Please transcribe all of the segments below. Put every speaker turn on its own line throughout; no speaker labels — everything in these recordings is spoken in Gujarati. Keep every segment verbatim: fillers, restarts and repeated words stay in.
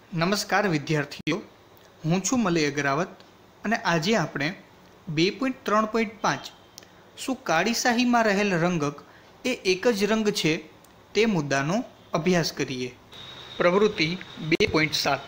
નમસ્કાર વિદ્યાર્થીઓ, હું છું મલય અગ્રાવત અને આજે આપણે બે પોઈન્ટ ત્રણ પોઈન્ટ પાંચ શું કાળી શાહીમાં રહેલ રંગક એ એક જ રંગ છે તે મુદ્દાનો અભ્યાસ કરીએ। પ્રવૃત્તિ બે પોઈન્ટ સાત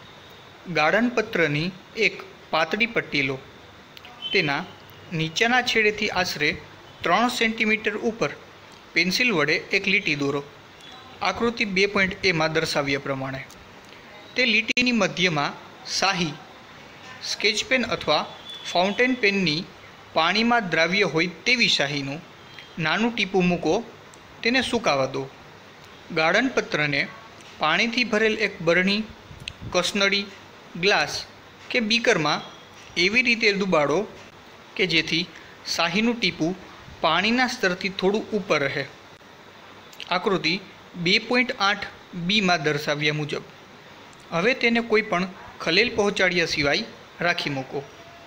ગાળણપત્રની એક પાતળી પટ્ટી લો। તેના નીચેના છેડેથી આશરે ત્રણ સેન્ટીમીટર ઉપર પેન્સિલ વડે એક લીટી દોરો। આકૃતિ બે પોઈન્ટ એમાં દર્શાવ્યા પ્રમાણે તે લીટીની મધ્યમાં શાહી સ્કેચ પેન અથવા ફાઉન્ટેન પેનની પાણીમાં દ્રાવ્ય હોય તેવી શાહીનું નાનું ટીપું મૂકો। તેને સૂકાવા દો। ગાળણપત્રને પાણીથી ભરેલ એક બરણી, કસનળી, ગ્લાસ કે બીકરમાં એવી રીતે ડૂબાડો કે જેથી શાહીનું ટીપું પાણીના સ્તરથી થોડું ઉપર રહે। આકૃતિ બે પોઈન્ટ આઠ બીમાં દર્શાવ્યા મુજબ હવે તેને કોઈ પણ ખલેલ પહોંચાડ્યા સિવાય રાખી મૂકો।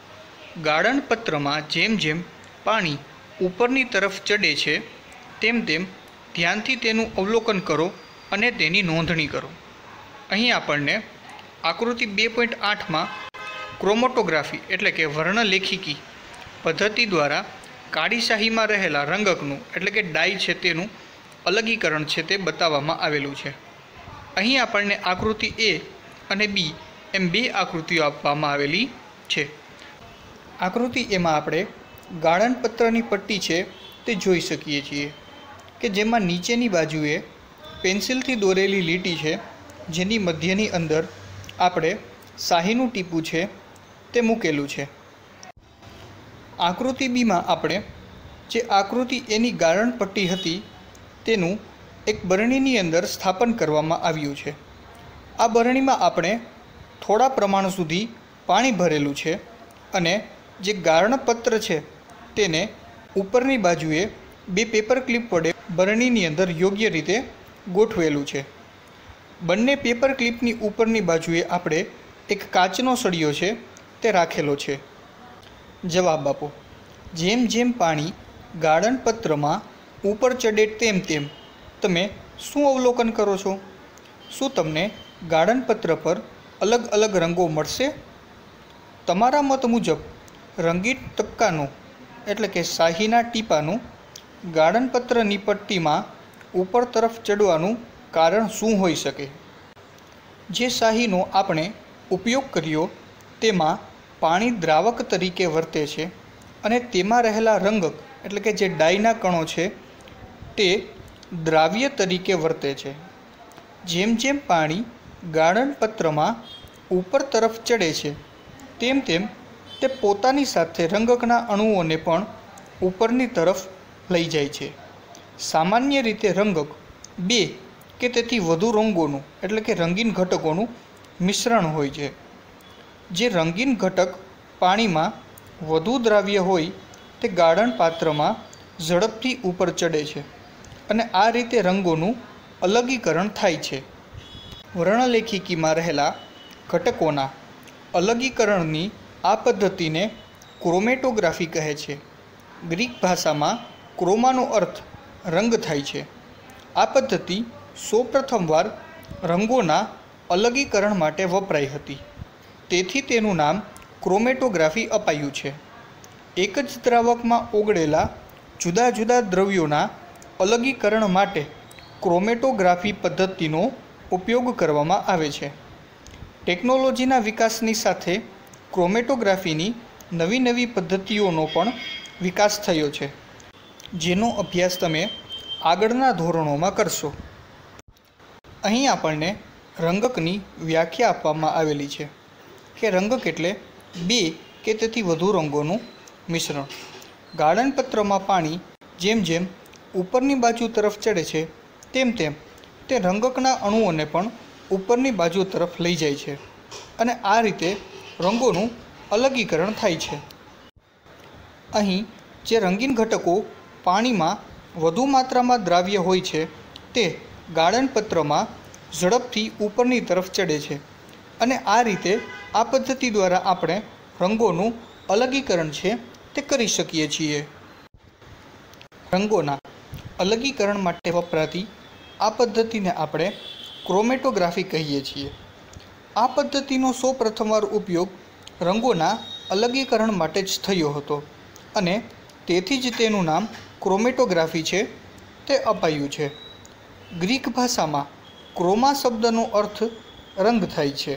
ગાળણપત્રમાં જેમ જેમ પાણી ઉપરની તરફ ચડે છે તેમ તેમ ધ્યાનથી તેનું અવલોકન કરો અને તેની નોંધણી કરો। અહીં આપણને આકૃતિ બે પોઈન્ટ આઠમાં ક્રોમેટોગ્રાફી એટલે કે વર્ણલેખિકી પદ્ધતિ દ્વારા કાળી શાહીમાં રહેલા રંગકનું એટલે કે ડાય છે તેનું અલગીકરણ છે તે બતાવવામાં આવેલું છે। અહીં આપણને આકૃતિ એ અને બી એમ બે આકૃતિઓ આપવામાં આવેલી છે। આકૃતિ એમાં આપણે ગાળણપત્રની પટ્ટી છે તે જોઈ શકીએ છીએ કે જેમાં નીચેની બાજુએ પેન્સિલથી દોરેલી લીટી છે જેની મધ્યની અંદર આપણે શાહીનું ટીપું છે તે મૂકેલું છે। આકૃતિ બીમાં આપણે જે આકૃતિ એની ગાળણપટ્ટી હતી તેનું એક બરણીની અંદર સ્થાપન કરવામાં આવ્યું છે। આ બરણીમાં આપણે થોડા પ્રમાણ સુધી પાણી ભરેલું છે અને જે ગાળણપત્ર છે તેને ઉપરની બાજુએ બે પેપર ક્લિપ વડે બરણીની અંદર યોગ્ય રીતે ગોઠવેલું છે। બંને પેપર ક્લિપની ઉપરની બાજુએ આપણે એક કાચનો સળિયો છે તે રાખેલો છે। જવાબ આપો। જેમ જેમ પાણી ગાળણપત્રમાં ઉપર ચડે તેમ તેમ તમે શું અવલોકન કરો છો? શું તમને ગાળણપત્ર પર અલગ અલગ રંગો મળશે? તમારા મત મુજબ રંગીન ટપકાનું એટલે કે શાહીના ટીપાનું ગાળણપત્રની પટ્ટીમાં ઉપર તરફ ચડવાનું કારણ શું હોઈ શકે? જે શાહીનો આપણે ઉપયોગ કર્યો તેમાં પાણી દ્રાવક તરીકે વર્તે છે અને તેમાં રહેલા રંગક એટલે કે જે ડાયના કણો છે તે દ્રાવ્ય તરીકે વર્તે છે। જેમ જેમ પાણી ગાળણપત્રમાં ઉપર તરફ ચડે છે તેમ તેમ તે પોતાની સાથે રંગકના અણુઓને પણ ઉપરની તરફ લઈ જાય છે। સામાન્ય રીતે રંગક બે કે તેથી વધુ રંગોનું એટલે કે રંગીન ઘટકોનું મિશ્રણ હોય છે। જે રંગીન ઘટક પાણીમાં વધુ દ્રાવ્ય હોય તે ગાળણ પાત્રમાં ઝડપથી ઉપર ચડે છે અને આ રીતે રંગોનું અલગીકરણ થાય છે। વર્ણલેખિકીમાં રહેલા ઘટકોના અલગીકરણની આ પદ્ધતિને ક્રોમેટોગ્રાફી કહે છે। ગ્રીક ભાષામાં ક્રોમાનો અર્થ રંગ થાય છે। આ પદ્ધતિ સૌપ્રથમવાર રંગોના અલગીકરણ માટે વપરાઈ હતી, તેથી તેનું નામ ક્રોમેટોગ્રાફી અપાયું છે। એક જ દ્રાવકમાં ઓગળેલા જુદા જુદા દ્રવ્યોના અલગીકરણ માટે ક્રોમેટોગ્રાફી પદ્ધતિનો ઉપયોગ કરવામાં આવે છે। ટેકનોલોજીના વિકાસની સાથે ક્રોમેટોગ્રાફીની નવી નવી પદ્ધતિઓનો પણ વિકાસ થયો છે, જેનો અભ્યાસ તમે આગળના ધોરણોમાં કરશો। અહીં આપણને રંગકની વ્યાખ્યા આપવામાં આવેલી છે કે રંગક એટલે બે કે તેથી વધુ રંગોનું મિશ્રણ। ગાળણપત્રમાં પાણી જેમ જેમ ઉપરની બાજુ તરફ ચડે છે તેમ તેમ તે રંગકના અણુઓને પણ ઉપરની બાજુ તરફ લઈ જાય છે અને આ રીતે રંગોનું અલગીકરણ થાય છે। અહીં જે રંગીન ઘટકો પાણીમાં વધુ માત્રામાં દ્રાવ્ય હોય છે તે ગાળણપત્રમાં ઝડપથી ઉપરની તરફ ચડે છે અને આ રીતે આ પદ્ધતિ દ્વારા આપણે રંગોનું અલગીકરણ છે તે કરી શકીએ છીએ। રંગોના અલગીકરણ માટે વપરાતી આ પદ્ધતિને આપણે ક્રોમેટોગ્રાફી કહીએ છીએ। આ પદ્ધતિનો સૌ પ્રથમવાર ઉપયોગ રંગોના અલગીકરણ માટે જ થયો હતો અને તેથી જ તેનું નામ ક્રોમેટોગ્રાફી છે તે અપાયું છે. ગ્રીક ભાષામાં ક્રોમા શબ્દનો અર્થ રંગ થાય છે.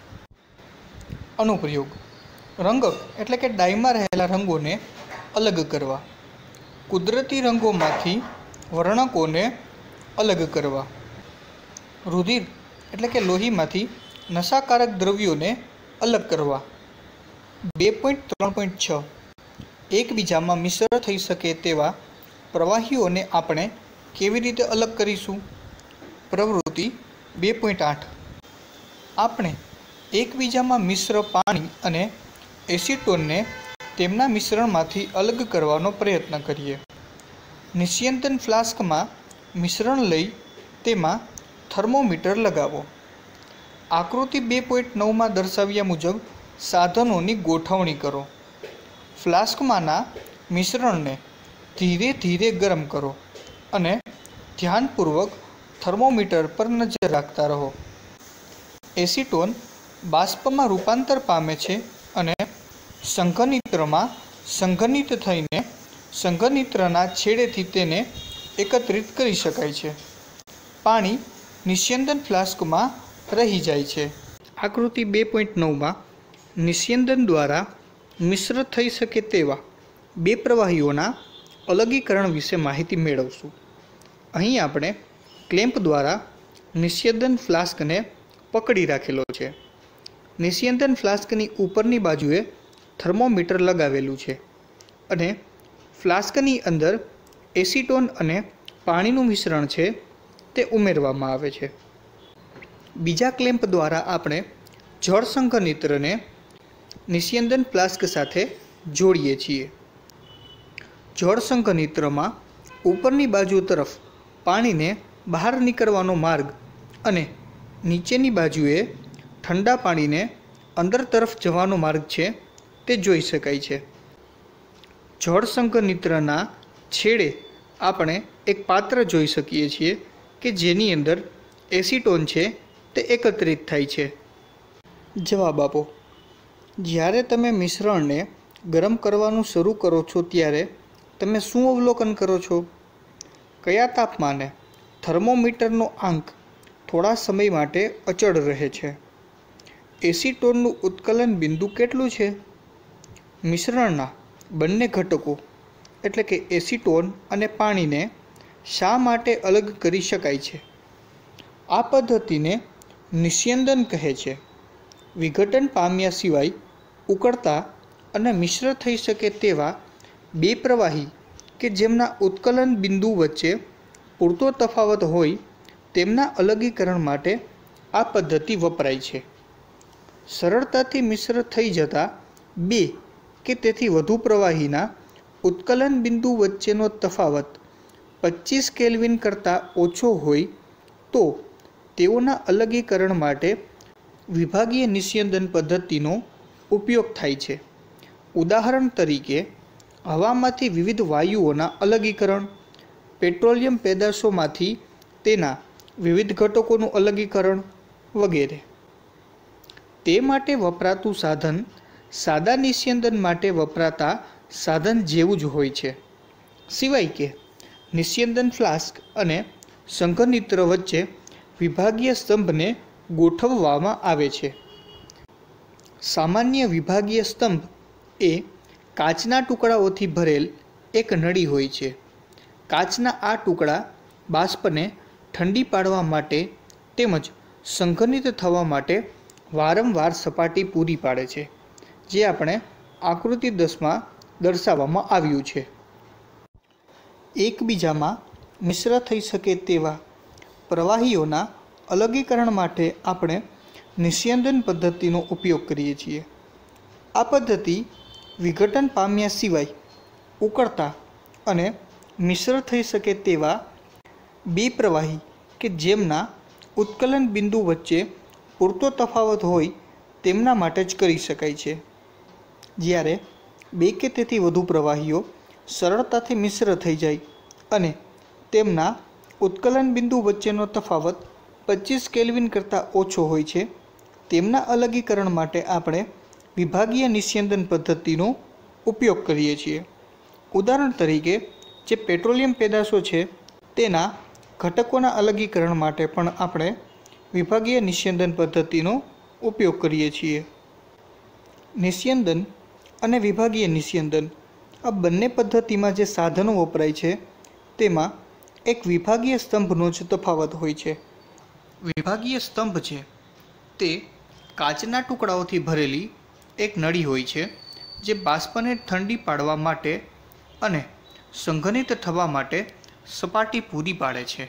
અનુપ્રયોગ: રંગક એટલે કે ડાયમાં રહેલા રંગોને અલગ કરવા. કુદરતી રંગોમાંથી વર્ણકોને અલગ કરવા. રુધિર એટલે કે લોહીમાંથી નશાકારક દ્રવ્યોને અલગ કરવા. બે પોઈન્ટ ત્રણ પોઈન્ટ છ એકબીજામાં મિશ્ર થઈ શકે તેવા પ્રવાહીઓને આપણે કેવી રીતે અલગ કરીશું? પ્રવૃત્તિ બે પોઈન્ટ આઠ આપણે એકબીજામાં મિશ્ર પાણી અને એસિટોનને તેમના મિશ્રણમાંથી અલગ કરવાનો પ્રયત્ન કરીએ. નિસ્યંદન ફ્લાસ્કમાં મિશ્રણ લઈ તેમાં થર્મોમીટર લગાવો. આકૃતિ બે પોઈન્ટ નવમાં દર્શાવ્યા મુજબ સાધનોની ગોઠવણી કરો. ફ્લાસ્કમાંના મિશ્રણને ધીરે ધીરે ગરમ કરો અને ધ્યાનપૂર્વક થર્મોમીટર પર નજર રાખતા રહો. એસિટોન બાષ્પમાં રૂપાંતર પામે છે અને સંઘનિત્રમાં સંઘનિત થઈને સંઘનિત્રના છેડેથી તેને એકત્રિત કરી શકાય છે. પાણી નિસ્યંદન ફ્લાસ્કમાં રહી જાય છે. આકૃતિ બે પોઈન્ટ નવમાં નિસ્યંદન દ્વારા મિશ્ર થઈ શકે તેવા બે પ્રવાહીઓના અલગીકરણ વિશે માહિતી મેળવશું. અહીં આપણે ક્લેમ્પ દ્વારા નિસ્યંદન ફ્લાસ્કને પકડી રાખેલો છે. નિસ્યંદન ફ્લાસ્કની ઉપરની બાજુએ થર્મોમીટર લગાવેલું છે અને ફ્લાસ્કની અંદર એસિટોન અને પાણીનું મિશ્રણ છે તે ઉમેરવામાં આવે છે. બીજા ક્લેમ્પ દ્વારા આપણે જળ સંઘનિત્રને નિસ્યંદન ફ્લાસ્ક સાથે જોડીએ છીએ. જળ સંઘનિત્રમાં ઉપરની બાજુ તરફ પાણીને બહાર નીકળવાનો માર્ગ અને નીચેની બાજુએ ઠંડા પાણીને અંદર તરફ જવાનો માર્ગ છે તે જોઈ શકાય છે. જળ સંઘનિત્રના છેડે આપણે એક પાત્ર જોઈ શકીએ છીએ કે જેની અંદર એસિટોન છે તે એકત્રિત થાય છે. જવાબ આપો. જ્યારે તમે મિશ્રણને ગરમ કરવાનું શરૂ કરો છો ત્યારે તમે શું અવલોકન કરો છો? કયા તાપમાને થર્મોમીટરનો આંક થોડા સમય માટે અચળ રહે છે? એસિટોનનું ઉત્કલન બિંદુ કેટલું છે? મિશ્રણના બંને ઘટકો એટલે કે એસિટોન અને પાણીને શા માટે અલગ કરી શકાય છે? આ પદ્ધતિને નિસ્યંદન કહે છે. વિઘટન પામ્યા સિવાય ઉકળતા અને મિશ્ર થઈ શકે તેવા બે પ્રવાહી કે જેમના ઉત્કલન બિંદુ વચ્ચે પૂરતો તફાવત હોય તેમના અલગીકરણ માટે આ પદ્ધતિ વપરાય છે. સરળતાથી મિશ્ર થઈ જતા બે કે તેથી વધુ પ્રવાહીના ઉત્કલન બિંદુ વચ્ચેનો તફાવત પચીસ કેલ્વિન કરતાં ઓછો હોય તો તેઓના અલગીકરણ માટે વિભાગીય નિસ્યંદન પદ્ધતિનો ઉપયોગ થાય છે. ઉદાહરણ તરીકે હવામાંથી વિવિધ વાયુઓના અલગીકરણ, પેટ્રોલિયમ પેદાશોમાંથી તેના વિવિધ ઘટકોનું અલગીકરણ વગેરે. તે માટે વપરાતું સાધન સાદા નિસ્યંદન માટે વપરાતા સાધન જેવું જ હોય છે, સિવાય કે નિસ્યંદન ફ્લાસ્ક અને સંઘનિત્ર વચ્ચે વિભાગીય સ્તંભને ગોઠવવામાં આવે છે. સામાન્ય વિભાગીય સ્તંભ એ કાચના ટુકડાઓથી ભરેલ એક નળી હોય છે. કાચના આ ટુકડા બાષ્પને ઠંડી પાડવા માટે તેમજ સંઘનિત થવા માટે વારંવાર સપાટી પૂરી પાડે છે, જે આપણે આકૃતિ દસમાં દર્શાવવામાં આવ્યું છે. એકબીજામાં મિશ્ર થઈ શકે તેવા પ્રવાહીઓના અલગીકરણ માટે આપણે નિસ્યંદન પદ્ધતિનો ઉપયોગ કરીએ છીએ. આ પદ્ધતિ વિઘટન પામ્યા સિવાય ઉકળતા અને મિશ્ર થઈ શકે તેવા બે પ્રવાહી કે જેમના ઉત્કલન બિંદુ વચ્ચે પૂરતો તફાવત હોય તેમના માટે જ કરી શકાય છે. જ્યારે બે કે તેથી વધુ પ્રવાહીઓ સરળતાથી મિશ્ર થઈ જાય અને તેમના ઉત્કલન બિંદુ વચ્ચેનો તફાવત પચીસ કેલ્વિન કરતાં ઓછો હોય છે તેમના અલગીકરણ માટે આપણે વિભાગીય નિસ્યંદન પદ્ધતિનો ઉપયોગ કરીએ છીએ. ઉદાહરણ તરીકે જે પેટ્રોલિયમ પેદાશો છે તેના ઘટકોના અલગીકરણ માટે પણ આપણે વિભાગીય નિસ્યંદન પદ્ધતિનો ઉપયોગ કરીએ છીએ. નિસ્યંદન અને વિભાગીય નિસ્યંદન આ બંને પદ્ધતિમાં જે સાધનો વપરાય છે તેમાં એક વિભાગીય સ્તંભનો જ તફાવત હોય છે. વિભાગીય સ્તંભ છે તે કાચના ટુકડાઓથી ભરેલી એક નળી હોય છે જે બાષ્પને ઠંડી પાડવા માટે અને સંઘનિત થવા માટે સપાટી પૂરી પાડે છે.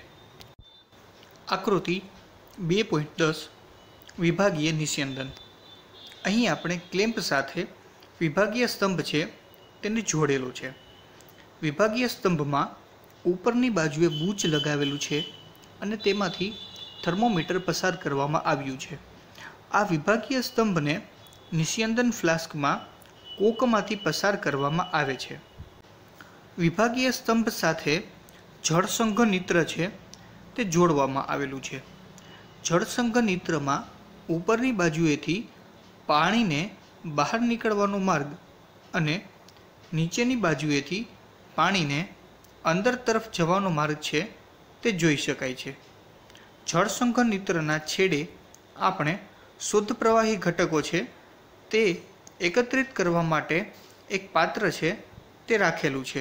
આકૃતિ બે પોઈન્ટ દસ વિભાગીય નિસ્યંદન. અહીં આપણે ક્લેમ્પ સાથે વિભાગીય સ્તંભ છે તેને જોડેલો છે. વિભાગીય સ્તંભમાં ઉપરની બાજુએ બૂચ લગાવેલું છે અને તેમાંથી થર્મોમીટર પસાર કરવામાં આવ્યું છે. આ વિભાગીય સ્તંભને નિસ્યંદન ફ્લાસ્કમાં કોકમાંથી પસાર કરવામાં આવે છે. વિભાગીય સ્તંભ સાથે જળસંઘ નિત્ર છે તે જોડવામાં આવેલું છે. જળસંઘ નિત્રમાં ઉપરની બાજુએથી પાણીને બહાર નીકળવાનો માર્ગ અને નીચેની બાજુએથી પાણીને અંદર તરફ જવાનો માર્ગ છે તે જોઈ શકાય છે. જળસંઘ નિત્રના છેડે આપણે શુદ્ધ પ્રવાહી ઘટકો છે તે એકત્રિત કરવા માટે એક પાત્ર છે તે રાખેલું છે.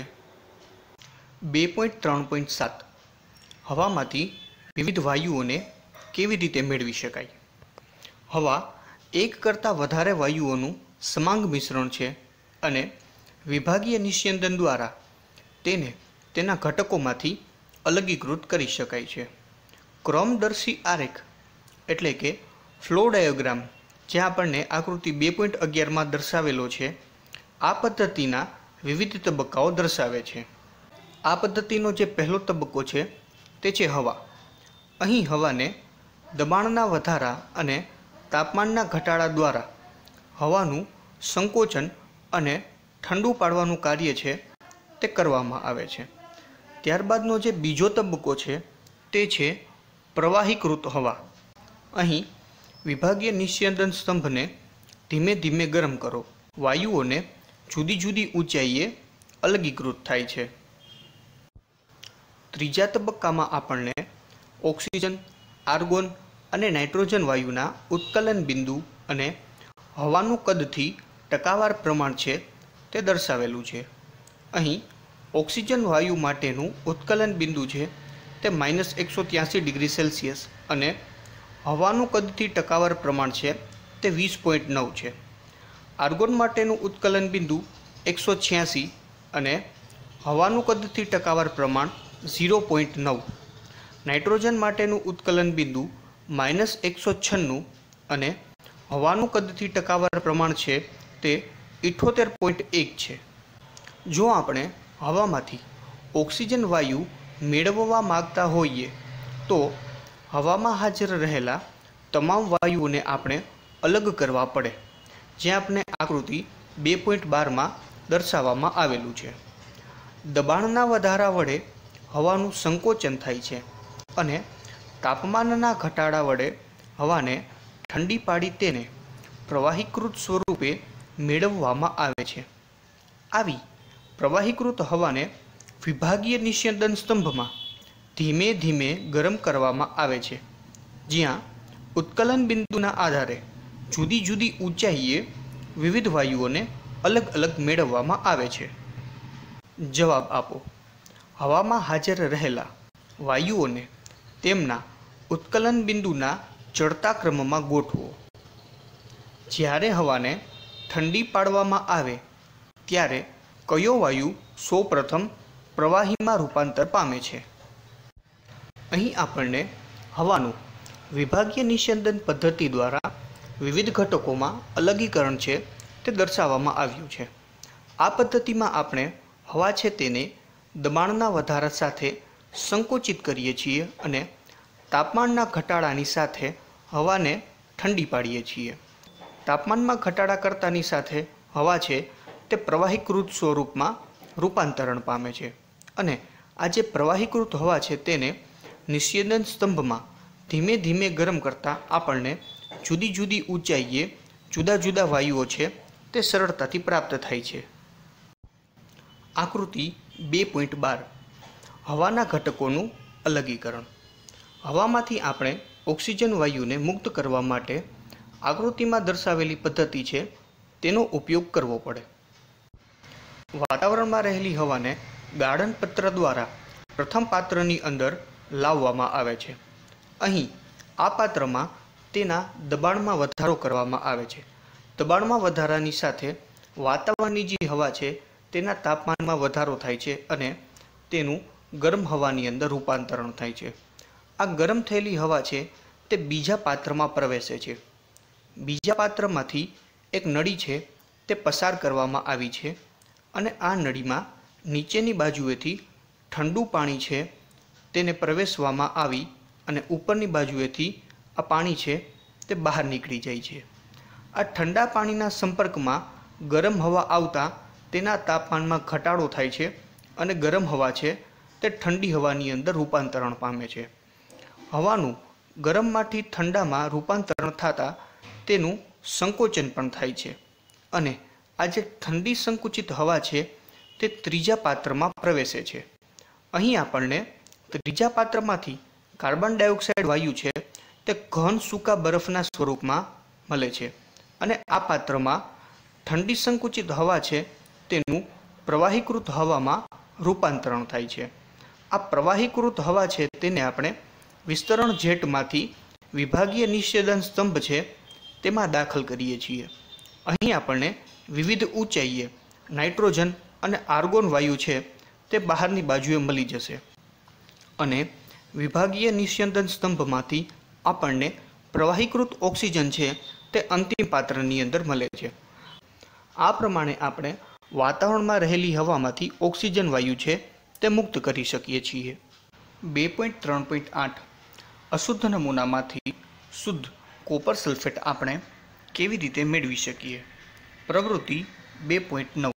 બે પોઈન્ટ ત્રણ પોઈન્ટ સાત હવામાંથી વિવિધ વાયુઓને કેવી રીતે મેળવી શકાય. હવા એક કરતાં વધારે વાયુઓનું સમાંગ મિશ્રણ છે અને વિભાગીય નિસ્યંદન દ્વારા તેને તેના ઘટકોમાંથી અલગીકૃત કરી શકાય છે. ક્રમદર્શી આરેખ એટલે કે ફ્લો ડાયોગ્રામ જે આપણને આકૃતિ બે પોઈન્ટ અગિયારમાં દર્શાવેલો છે આ પદ્ધતિના વિવિધ તબક્કાઓ દર્શાવે છે. આ પદ્ધતિનો જે પહેલો તબક્કો છે તે છે હવા. અહીં હવાને દબાણના વધારા અને તાપમાનના ઘટાડા દ્વારા હવાનું સંકોચન અને ઠંડુ પાડવાનું કાર્ય છે તે કરવામાં આવે છે. ત્યારબાદનો જે બીજો તબક્કો છે તે છે પ્રવાહીકૃત હવા. અહીં વિભાગીય નિસ્યંદન સ્તંભને ધીમે ધીમે ગરમ કરો. વાયુઓને જુદી જુદી ઊંચાઈએ અલગીકૃત થાય છે. ત્રીજા તબક્કામાં આપણને ઓક્સિજન, આર્ગોન અને નાઇટ્રોજન વાયુના ઉત્કલન બિંદુ અને હવાનું કદથી ટકાવાર પ્રમાણ છે તે દર્શાવેલું છે. અહીં ઓક્સિજન વાયુ માટેનું ઉત્કલન બિંદુ છે તે માઇનસ એકસો ત્યાસી ડિગ્રી સેલ્સિયસ અને હવાનું કદથી ટકાવાર પ્રમાણ છે તે વીસ પોઈન્ટ નવ છે. આર્ગોન માટેનું ઉત્કલન બિંદુ એકસો છ્યાસી અને હવાનું કદથી ટકાવાર પ્રમાણ ઝીરો પોઈન્ટ નવ. નાઇટ્રોજન માટેનું ઉત્કલન બિંદુ માઇનસ એકસો છન્નું અને હવાનું કદથી ટકાવાર પ્રમાણ છે તે ઇઠ્ઠોતેર પોઈન્ટ એક છે. જો આપણે હવામાંથી ઓક્સિજન વાયુ મેળવવા માગતા હોઈએ તો હવામાં હાજર રહેલા તમામ વાયુઓને આપણે અલગ કરવા પડે, જે આપણે આકૃતિ બે પોઈન્ટ બારમાં દર્શાવવામાં આવેલું છે. દબાણના વધારા વડે હવાનું સંકોચન થાય છે અને તાપમાનના ઘટાડા વડે હવાને ઠંડી પાડી તેને પ્રવાહીકૃત સ્વરૂપે મેળવવામાં આવે છે. આવી પ્રવાહીકૃત હવાને વિભાગીય નિસ્યંદન સ્તંભમાં ધીમે ધીમે ગરમ કરવામાં આવે છે, જ્યાં ઉત્કલન બિંદુના આધારે જુદી જુદી ઊંચાઈએ વિવિધ વાયુઓને અલગ અલગ મેળવવામાં આવે છે. જવાબ આપો. હવામાં હાજર રહેલા વાયુઓને તેમના ઉત્કલન બિંદુના ચડતા ક્રમમાં ગોઠવો. જ્યારે હવાને ઠંડી પાડવામાં આવે ત્યારે કયો વાયુ સૌપ્રથમ પ્રવાહીમાં રૂપાંતર પામે છે? અહીં આપણને હવાનું વિભાગીય નિસ્યંદન પદ્ધતિ દ્વારા વિવિધ ઘટકોમાં અલગીકરણ છે તે દર્શાવવામાં આવ્યું છે. આ પદ્ધતિમાં આપણે હવા છે તેને દબાણના વધારા સાથે સંકોચિત કરીએ છીએ અને તાપમાનના ઘટાડાની સાથે હવાને ઠંડી પાડીએ છીએ. તાપમાનમાં ઘટાડા કરતાની સાથે હવા છે તે પ્રવાહીકૃત સ્વરૂપમાં રૂપાંતરણ પામે છે અને આ જે પ્રવાહીકૃત હવા છે તેને નિસ્યંદન સ્તંભમાં ધીમે ધીમે ગરમ કરતાં આપણને જુદી જુદી ઊંચાઈએ જુદા જુદા વાયુઓ છે તે સરળતાથી પ્રાપ્ત થાય છે. આકૃતિ બે પોઈન્ટ બાર હવાના ઘટકોનું અલગીકરણ. હવામાંથી આપણે ઓક્સિજન વાયુને મુક્ત કરવા માટે આકૃતિમાં દર્શાવેલી પદ્ધતિ છે તેનો ઉપયોગ કરવો પડે. વાતાવરણમાં રહેલી હવાને ગાળણ પત્ર દ્વારા પ્રથમ પાત્રની અંદર લાવવામાં આવે છે. અહીં આ પાત્રમાં તેના દબાણમાં વધારો કરવામાં આવે છે. દબાણમાં વધારાની સાથે વાતાવરણની જે હવા છે તેના તાપમાનમાં વધારો થાય છે અને તેનું ગરમ હવાની અંદર રૂપાંતરણ થાય છે. આ ગરમ થયેલી હવા છે તે બીજા પાત્રમાં પ્રવેશે છે. બીજા પાત્રમાંથી એક નળી છે તે પસાર કરવામાં આવી છે અને આ નળીમાં નીચેની બાજુએથી ઠંડુ પાણી છે તેને પ્રવેશવામાં આવી અને ઉપરની બાજુએથી આ પાણી છે તે બહાર નીકળી જાય છે. આ ઠંડા પાણીના સંપર્કમાં ગરમ હવા આવતા તેના તાપમાનમાં ઘટાડો થાય છે અને ગરમ હવા છે તે ઠંડી હવાની અંદર રૂપાંતરણ પામે છે. હવાનું ગરમમાંથી ઠંડામાં રૂપાંતરણ થતાં તેનું સંકોચન પણ થાય છે અને આ જે ઠંડી સંકુચિત હવા છે તે ત્રીજા પાત્રમાં પ્રવેશે છે. અહીં આપણને ત્રીજા પાત્રમાંથી કાર્બન ડાયોક્સાઇડ વાયુ છે તે ઘન સૂકા બરફના સ્વરૂપમાં મળે છે અને આ પાત્રમાં ઠંડી સંકુચિત હવા છે તેનું પ્રવાહીકૃત હવામાં રૂપાંતરણ થાય છે. આ પ્રવાહીકૃત હવા છે તેને આપણે વિસ્તરણ જેટમાંથી વિભાગીય નિષેધન સ્તંભ છે તેમાં દાખલ કરીએ છીએ. અહીં આપણને વિવિધ ઊંચાઈએ નાઇટ્રોજન અને આર્ગોન વાયુ છે તે બહારની બાજુએ મળી જશે અને વિભાગીય નિસ્યંદન સ્તંભમાંથી આપણને પ્રવાહીકૃત ઓક્સિજન છે તે અંતિમ પાત્રની અંદર મળે છે. આ પ્રમાણે આપણે વાતાવરણમાં રહેલી હવામાંથી ઓક્સિજન વાયુ છે તે મુક્ત કરી શકીએ છીએ. બે પોઈન્ટ ત્રણ પોઈન્ટ આઠ અશુદ્ધ નમૂનામાંથી શુદ્ધ કોપર સલ્ફેટ આપણે કેવી રીતે મેળવી શકીએ. પ્રવૃત્તિ બે પોઈન્ટ નવ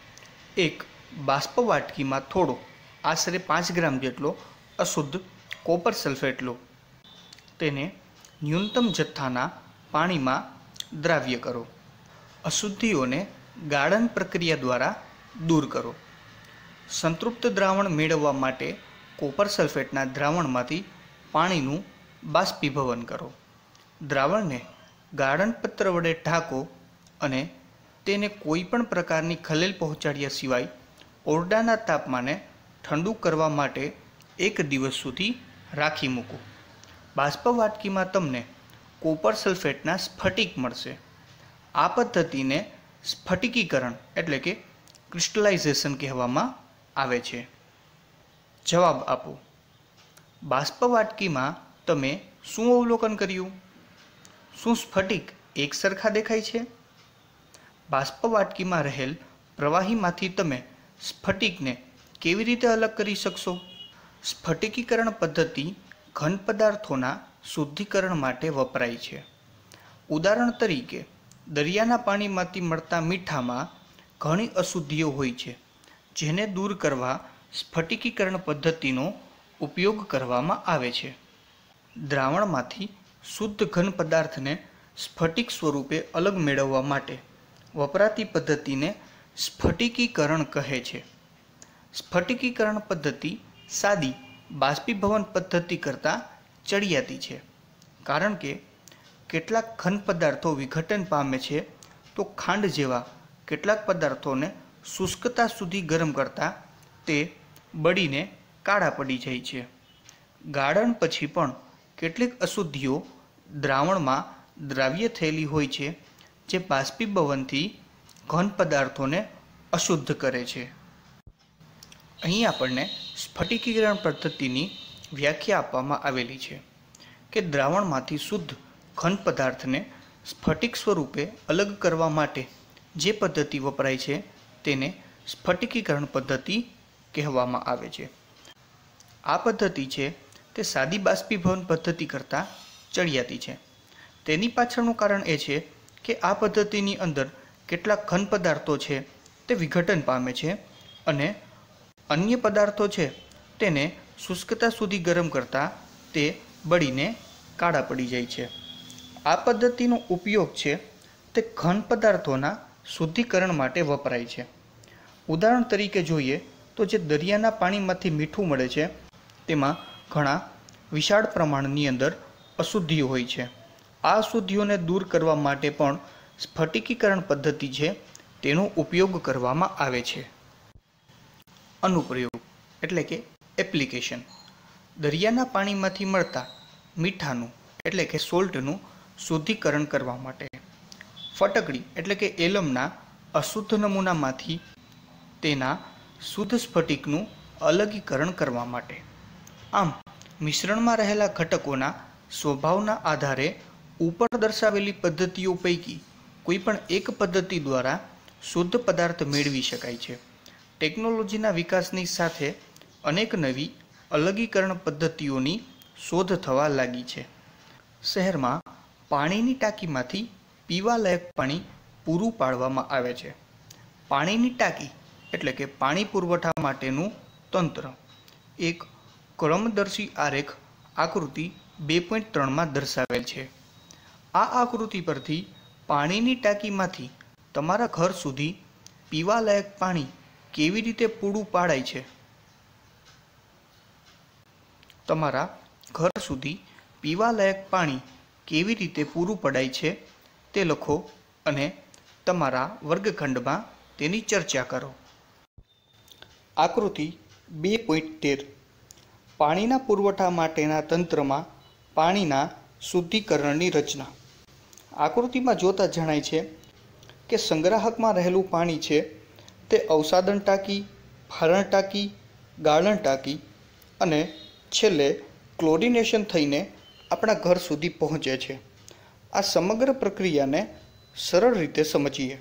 એક બાષ્પ વાટકીમાં થોડો આશરે પાંચ ગ્રામ જેટલો અશુદ્ધ કોપર સલ્ફેટ લો. તેને ન્યૂનતમ જથ્થાના પાણીમાં દ્રાવ્ય કરો. અશુદ્ધિઓને ગાળણ પ્રક્રિયા દ્વારા દૂર કરો. સંતૃપ્ત દ્રાવણ મેળવવા માટે કોપર સલ્ફેટના દ્રાવણમાંથી પાણીનું બાષ્પીભવન કરો. દ્રાવણને ગાળણપત્ર વડે ઢાંકો અને તેને કોઈપણ પ્રકારની ખલેલ પહોંચાડ્યા સિવાય ઓરડાના તાપમાને ઠંડુ કરવા માટે એક દિવસ સુધી રાખી મૂકો. બાષ્પ વાટકીમાં તમને કોપર સલ્ફેટના સ્ફટિક મળશે. આ પદ્ધતિને સ્ફટિકીકરણ એટલે કે ક્રિસ્ટલાઇઝેશન કહેવામાં આવે છે. જવાબ આપો. બાષ્પ વાટકીમાં તમે શું અવલોકન કર્યું? શું સ્ફટિક એક સરખા દેખાય છે? બાષ્પ વાટકીમાં રહેલ પ્રવાહીમાંથી તમે સ્ફટિકને કેવી રીતે અલગ કરી શકશો? સ્ફટિકીકરણ પદ્ધતિ ઘન પદાર્થોના શુદ્ધિકરણ માટે વપરાય છે. ઉદાહરણ તરીકે દરિયાના પાણીમાંથી મળતા મીઠામાં ઘણી અશુદ્ધિઓ હોય છે જેને દૂર કરવા સ્ફટિકીકરણ પદ્ધતિનો ઉપયોગ કરવામાં આવે છે. દ્રાવણમાંથી શુદ્ધ ઘન પદાર્થને સ્ફટિક સ્વરૂપે અલગ મેળવવા માટે વપરાતી પદ્ધતિને સ્ફટિકીકરણ કહે છે. સ્ફટિકીકરણ પદ્ધતિ સાદી બાષ્પીભવન પદ્ધતિ કરતાં ચડિયાતી છે કારણ કે કેટલાક ઘન પદાર્થો વિઘટન પામે છે તો ખાંડ જેવા કેટલાક પદાર્થોને શુષ્કતા સુધી ગરમ કરતાં તે બળીને કાળા પડી જાય છે. ગાળણ પછી પણ કેટલીક અશુદ્ધિઓ દ્રાવણમાં દ્રાવ્ય થયેલી હોય છે જે બાષ્પીભવનથી ઘન પદાર્થોને અશુદ્ધ કરે છે. અહીં આપણને સ્ફટિકીકરણ પદ્ધતિની વ્યાખ્યા આપવામાં આવેલી છે કે દ્રાવણમાંથી શુદ્ધ ઘન પદાર્થને સ્ફટિક સ્વરૂપે અલગ કરવા માટે જે પદ્ધતિ વપરાય છે તેને સ્ફટિકીકરણ પદ્ધતિ કહેવામાં આવે છે. આ પદ્ધતિ છે તે સાદી બાષ્પીભવન પદ્ધતિ કરતાં ચડિયાતી છે. તેની પાછળનું કારણ એ છે કે આ પદ્ધતિની અંદર કેટલાક ઘન પદાર્થો છે તે વિઘટન પામે છે અને અન્ય પદાર્થો છે તેને શુષ્કતા સુધી ગરમ કરતાં તે બળીને કાળા પડી જાય છે. આ પદ્ધતિનો ઉપયોગ છે તે ઘન પદાર્થોના શુદ્ધિકરણ માટે વપરાય છે. ઉદાહરણ તરીકે જોઈએ તો જે દરિયાના પાણીમાંથી મીઠું મળે છે તેમાં ઘણા વિશાળ પ્રમાણની અંદર અશુદ્ધિઓ હોય છે. આ અશુદ્ધિઓને દૂર કરવા માટે પણ સ્ફટિકીકરણ પદ્ધતિ છે તેનો ઉપયોગ કરવામાં આવે છે. અનુપ્રયોગ એટલે કે એપ્લિકેશન. દરિયાના પાણીમાંથી મળતા મીઠાનું એટલે કે સોલ્ટનું શુદ્ધિકરણ કરવા માટે. ફટકડી એટલે કે એલમના અશુદ્ધ નમૂનામાંથી તેના શુદ્ધ સ્ફટિકનું અલગીકરણ કરવા માટે. આમ મિશ્રણમાં રહેલા ઘટકોના સ્વભાવના આધારે ઉપર દર્શાવેલી પદ્ધતિઓ પૈકી કોઈપણ એક પદ્ધતિ દ્વારા શુદ્ધ પદાર્થ મેળવી શકાય છે. ટેકનોલોજીના વિકાસની સાથે અનેક નવી અલગીકરણ પદ્ધતિઓની શોધ થવા લાગી છે. શહેરમાં પાણીની ટાંકીમાંથી પીવાલાયક પાણી પૂરું પાડવામાં આવે છે. પાણીની ટાંકી એટલે કે પાણી પુરવઠા માટેનું તંત્ર એક ક્રમદર્શી આરેખ આકૃતિ બે પોઈન્ટ ત્રણમાં દર્શાવેલ છે. આ આકૃતિ પરથી પાણીની ટાંકીમાંથી તમારા ઘર સુધી પીવાલાયક પાણી કેવી રીતે પૂરું પાડાય છે તમારા ઘર સુધી પીવાલાયક પાણી કેવી રીતે પૂરું પડાય છે તે લખો અને તમારા વર્ગખંડમાં તેની ચર્ચા કરો. આકૃતિ બે પોઈન્ટ તેર. પાણીના પુરવઠા માટેના તંત્રમાં પાણીના શુદ્ધિકરણની રચના. આકૃતિમાં જોતા જણાય છે કે સંગ્રાહકમાં રહેલું પાણી છે તે અવસાદન ટાંકી, ભારણ ટાંકી, ગાળણ ટાંકી અને છેલ્લે ક્લોરિનેશન થઈને આપણા ઘર સુધી પહોંચે છે. આ સમગ્ર પ્રક્રિયાને સરળ રીતે સમજીએ.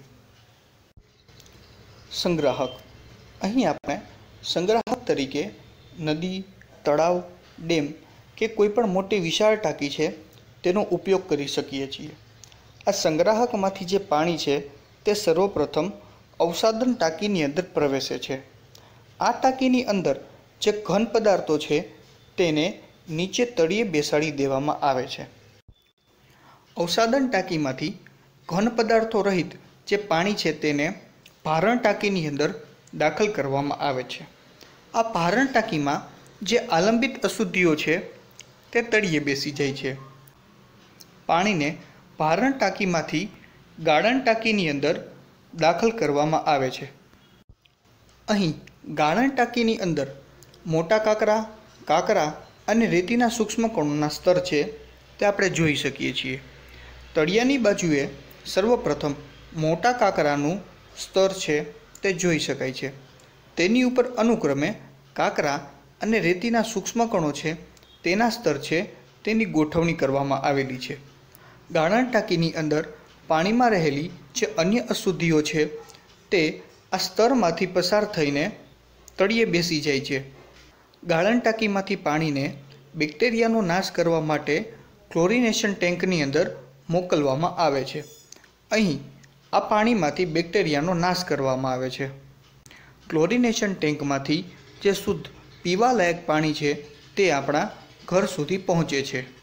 સંગ્રાહક. અહીં આપણે સંગ્રાહક તરીકે નદી, તળાવ, ડેમ કે કોઈપણ મોટી વિશાળ ટાંકી છે તેનો ઉપયોગ કરી શકીએ છીએ. આ સંગ્રાહકમાંથી જે પાણી છે તે સર્વપ્રથમ અવસાદન ટાંકીની અંદર પ્રવેશે છે. આ ટાંકીની અંદર જે ઘન પદાર્થો છે તેને નીચે તળિયે બેસાડી દેવામાં આવે છે. અવસાદન ટાંકીમાંથી ઘન પદાર્થો રહિત જે પાણી છે તેને ભારણ ટાંકીની અંદર દાખલ કરવામાં આવે છે. આ ભારણ ટાંકીમાં જે આલંબિત અશુદ્ધિઓ છે તે તળિયે બેસી જાય છે. પાણીને ભારણ ટાંકીમાંથી ગાળણ ટાંકીની અંદર દાખલ કરવામાં આવે છે. અહીં ગાળણ ટાંકીની અંદર મોટા કાંકરા, કાંકરા અને રેતીના સૂક્ષ્મ કણોના સ્તર છે તે આપણે જોઈ શકીએ છીએ. તળિયાની બાજુએ સર્વપ્રથમ મોટા કાંકરાનું સ્તર છે તે જોઈ શકાય છે. તેની ઉપર અનુક્રમે કાંકરા અને રેતીના સૂક્ષ્મ કણો છે તેના સ્તર છે તેની ગોઠવણી કરવામાં આવેલી છે. ગાળણ ટાંકીની અંદર પાણીમાં રહેલી જે અન્ય અશુદ્ધિઓ છે તે આ સ્તરમાંથી પસાર થઈને તળિયે બેસી જાય છે. ગાળણ ટાંકીમાંથી પાણીને બેક્ટેરિયાનો નાશ કરવા માટે ક્લોરિનેશન ટેન્કની અંદર મોકલવામાં આવે છે. અહીં આ પાણીમાંથી બેક્ટેરિયાનો નાશ કરવામાં આવે છે. ક્લોરિનેશન ટેન્કમાંથી જે શુદ્ધ પીવાલાયક પાણી છે તે આપણા ઘર સુધી પહોંચે છે.